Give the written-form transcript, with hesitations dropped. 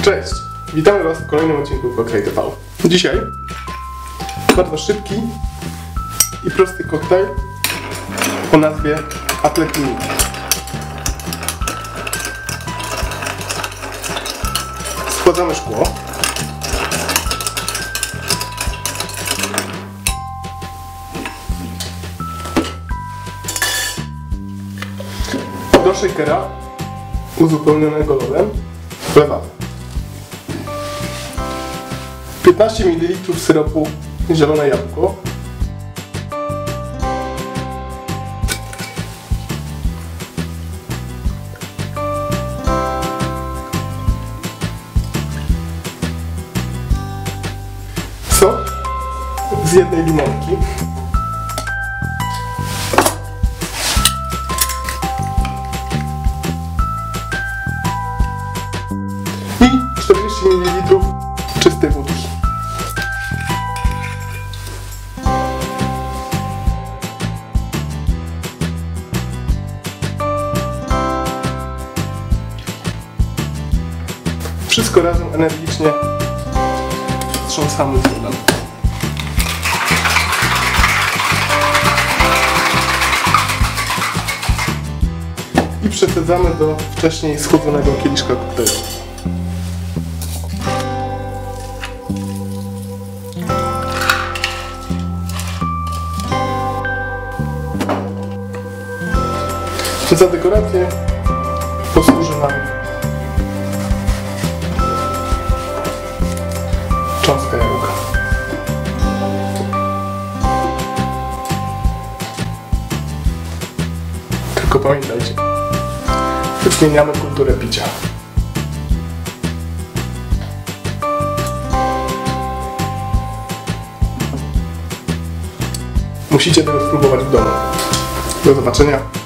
Cześć! Witamy Was w kolejnym odcinku Cocktail TV. Dzisiaj bardzo szybki i prosty koktajl o nazwie Atletini. Schładzamy szkło. Do shakera uzupełnionego lodem wlewamy 15 ml syropu zielone jabłko, sok z jednej limonki, i 40 ml czystej wódki. Wszystko razem energicznie wstrząsamy z wodem. I przesadzamy do wcześniej schłodzonego kieliszka koktajlu. Za dekorację posłuży nam cząstka jabłka. Tylko pamiętajcie, zmieniamy kulturę picia. Musicie tego spróbować w domu. Do zobaczenia.